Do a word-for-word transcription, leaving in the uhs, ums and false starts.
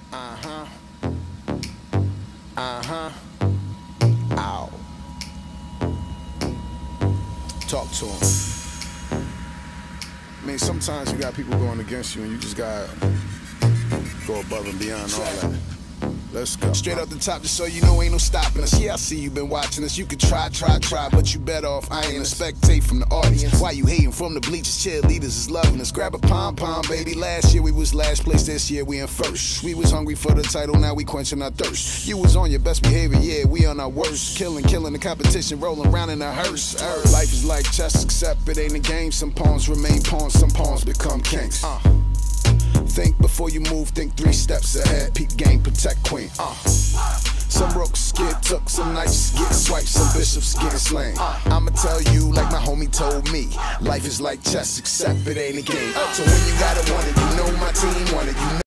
Uh-huh. Uh-huh. Ow. Talk to him. I mean, sometimes you got people going against you and you just gotta go above and beyond all that. Let's go. Straight up the top just so you know ain't no stopping us. Yeah, I see you been watching us. You could try, try, try, but you better off I ain't a spectate from the audience. Why you hating from the bleachers? Cheerleaders is loving us. Grab a pom-pom, baby. Last year we was last place, this year we in first. We was hungry for the title, now we quenching our thirst. You was on your best behavior, yeah, we on our worst. Killing, killing the competition, rolling around in a hearse. Earth. Life is like chess, except it ain't a game. Some pawns remain pawns, some pawns become kings. Uh. Think before you move, think three steps ahead. Peep game, protect queen. Uh. Some rooks get took, some knights get swiped, some bishops get slain. Uh. I'ma tell you like my homie told me, life is like chess except it ain't a game. Uh. So when you gotta want it, you know my team want it. You know